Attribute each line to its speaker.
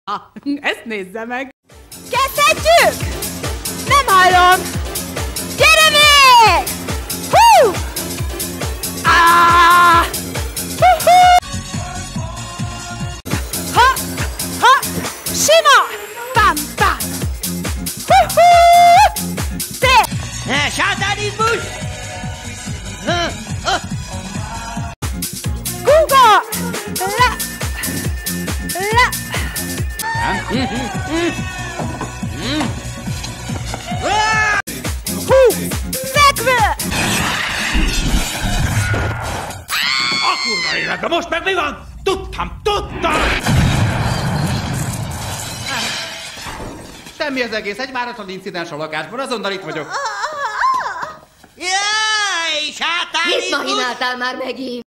Speaker 1: Ezt nézze meg!
Speaker 2: Kezdhetjük! Nem hallom! Gyere még! Hú! Ah! Ha! Ha! Sima! Pam! Pam! Hú! Szép!
Speaker 3: Sátánizmus!
Speaker 2: Kuga! Le! Le! Hú! Fekvő!
Speaker 4: A kurva életben, most meg mi van? Tudtam! Semmi az egész, egy maraton incidens a lakásban, azonnal itt vagyok.
Speaker 3: Jaj, sátánizmus!
Speaker 5: Mit machináltál már megint?